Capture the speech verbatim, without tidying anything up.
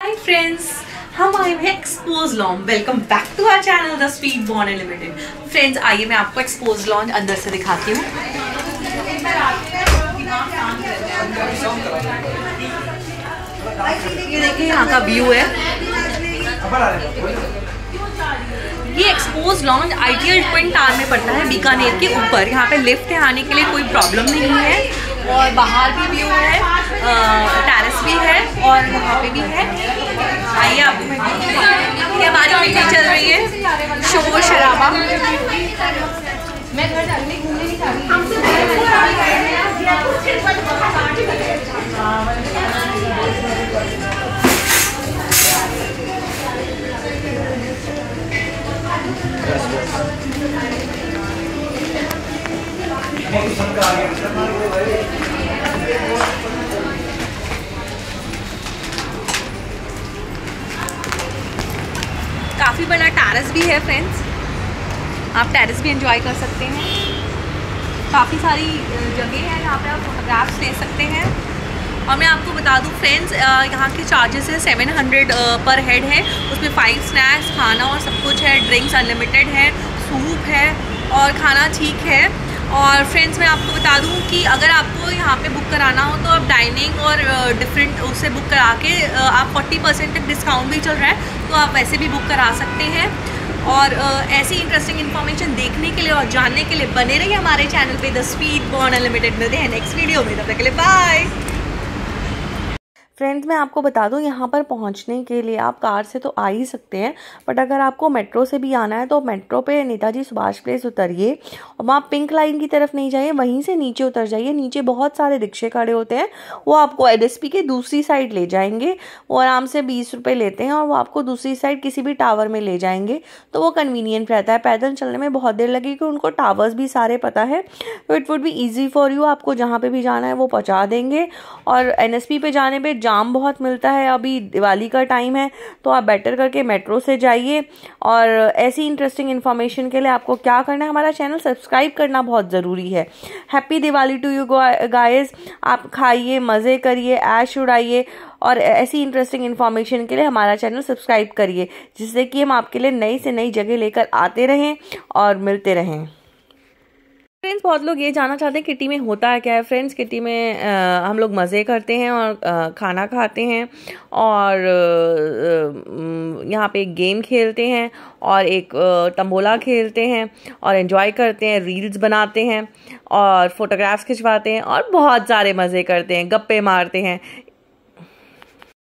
Hi friends, हम आए हैं expose launch. Welcome back to our channel the sweet born unlimited. Friends आइए मैं आपको एक्सपोज लॉन्च अंदर से दिखाती हूँ। ये देखिए यहाँ का व्यू है। ये expose launch ITL twin tower में पड़ता है, बीकानेर के ऊपर। यहाँ पे लिफ्ट है, आने के लिए कोई प्रॉब्लम नहीं है। और बाहर भी व्यू है, टेरेस भी है और यहाँ पे भी है। आइए आपको मैं ये हमारी मीटिंग चल रही है, शोर शराबा। मैं घर जाने घूमने नहीं जा काफ़ी बड़ा टेरेस भी है फ्रेंड्स, आप टेरेस भी एंजॉय कर सकते हैं। काफ़ी सारी जगह है यहाँ पे, आप फोटोग्राफ्स ले सकते हैं। और मैं आपको बता दूँ फ्रेंड्स, यहाँ के चार्जेस है सेवन हंड्रेड पर हेड है। उसमें फाइव स्नैक्स, खाना और सब कुछ है। ड्रिंक्स अनलिमिटेड है, सूप है और खाना ठीक है। और फ्रेंड्स मैं आपको बता दूं कि अगर आपको यहाँ पे बुक कराना हो तो आप डाइनिंग और डिफरेंट उससे बुक करा के आप फोर्टी परसेंट तक डिस्काउंट भी चल रहा है, तो आप वैसे भी बुक करा सकते हैं। और ऐसी इंटरेस्टिंग इन्फॉर्मेशन देखने के लिए और जानने के लिए बने रहिए हमारे चैनल पे द स्वीट बॉर्न अनलिमिटेड। मिलते हैं नेक्स्ट वीडियो में, तब तक के लिए बाय। फ्रेंड्स मैं आपको बता दूं, यहाँ पर पहुँचने के लिए आप कार से तो आ ही सकते हैं, बट अगर आपको मेट्रो से भी आना है तो मेट्रो पे नेताजी सुभाष प्लेस उतरिए और वहाँ पिंक लाइन की तरफ नहीं जाइए, वहीं से नीचे उतर जाइए। नीचे बहुत सारे रिक्शे खड़े होते हैं, वो आपको एनएसपी के दूसरी साइड ले जाएंगे। वो आराम से बीस रुपये लेते हैं और वो आपको दूसरी साइड किसी भी टावर में ले जाएंगे, तो वो कन्वीनियंट रहता है। पैदल चलने में बहुत देर लगेगी, उनको टावर्स भी सारे पता है, तो it would be easy for you. आपको जहाँ पर भी जाना है वो पहुँचा देंगे। और एनएसपी पे जाने पर जाम बहुत मिलता है, अभी दिवाली का टाइम है, तो आप बेटर करके मेट्रो से जाइए। और ऐसी इंटरेस्टिंग इन्फॉर्मेशन के लिए आपको क्या करना है, हमारा चैनल सब्सक्राइब करना बहुत ज़रूरी है। Happy Diwali to you guys. आप खाइए, मज़े करिए, ऐश उड़ाइए और ऐसी इंटरेस्टिंग इन्फॉर्मेशन के लिए हमारा चैनल सब्सक्राइब करिए, जिससे कि हम आपके लिए नई से नई जगह लेकर आते रहें और मिलते रहें। फ्रेंड्स बहुत लोग ये जानना चाहते हैं किटी में होता है क्या है। फ्रेंड्स किटी में आ, हम लोग मज़े करते हैं और आ, खाना खाते हैं और यहाँ पे एक गेम खेलते हैं और एक तंबोला खेलते हैं और एंजॉय करते हैं, रील्स बनाते हैं और फोटोग्राफ्स खिंचवाते हैं और बहुत सारे मज़े करते हैं, गप्पे मारते हैं।